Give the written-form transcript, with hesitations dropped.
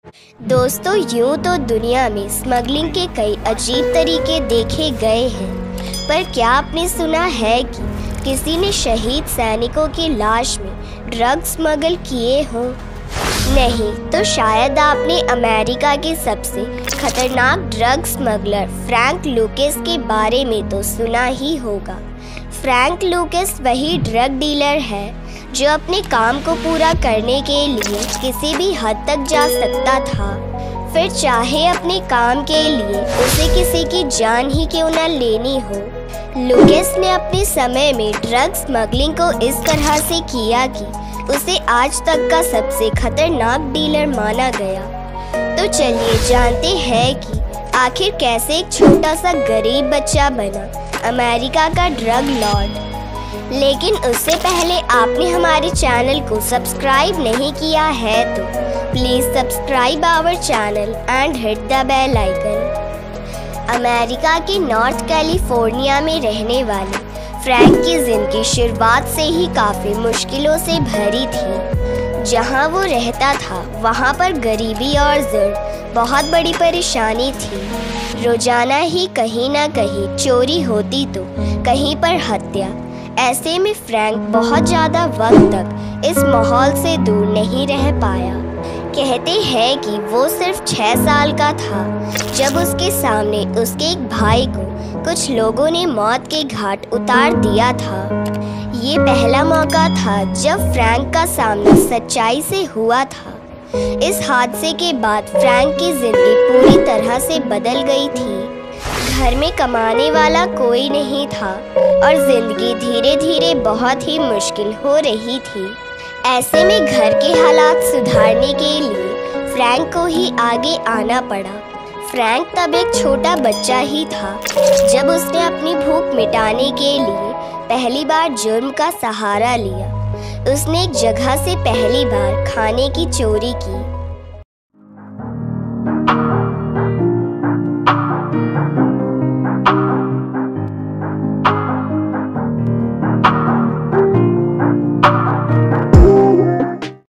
दोस्तों, यूँ तो दुनिया में स्मगलिंग के कई अजीब तरीके देखे गए हैं, पर क्या आपने सुना है कि किसी ने शहीद सैनिकों की लाश में ड्रग स्मगल किए हों? नहीं तो शायद आपने अमेरिका के सबसे खतरनाक ड्रग स्मगलर फ्रैंक लुकेस के बारे में तो सुना ही होगा। फ्रैंक लुकेस वही ड्रग डीलर है जो अपने काम को पूरा करने के लिए किसी भी हद तक जा सकता था, फिर चाहे अपने काम के लिए उसे किसी की जान ही क्यों न लेनी हो। लुकेस ने अपने समय में ड्रग स्मगलिंग को इस तरह से किया कि उसे आज तक का सबसे खतरनाक डीलर माना गया। तो चलिए जानते हैं कि आखिर कैसे एक छोटा सा गरीब बच्चा बना अमेरिका का ड्रग लॉर्ड। लेकिन उससे पहले आपने हमारे चैनल को सब्सक्राइब नहीं किया है तो please subscribe our channel and hit the bell icon. America के नॉर्थ कैलिफोर्निया में रहने वाले फ्रैंक की जिंदगी शुरुआत से ही काफी मुश्किलों से भरी थी। जहां वो रहता था वहां पर गरीबी और ज़िद बहुत बड़ी परेशानी थी। रोजाना ही कहीं ना कहीं चोरी होती तो कहीं पर हत्या। ऐसे में फ्रैंक बहुत ज़्यादा वक्त तक इस माहौल से दूर नहीं रह पाया। कहते हैं कि वो सिर्फ 6 साल का था जब उसके सामने उसके एक भाई को कुछ लोगों ने मौत के घाट उतार दिया था। ये पहला मौका था जब फ्रैंक का सामना सच्चाई से हुआ था। इस हादसे के बाद फ्रैंक की जिंदगी पूरी तरह से बदल गई थी। घर में कमाने वाला कोई नहीं था और जिंदगी धीरे धीरे बहुत ही मुश्किल हो रही थी। ऐसे में घर के हालात सुधारने के लिए फ्रैंक को ही आगे आना पड़ा। फ्रैंक तब एक छोटा बच्चा ही था जब उसने अपनी भूख मिटाने के लिए पहली बार जुर्म का सहारा लिया। उसने एक जगह से पहली बार खाने की चोरी की।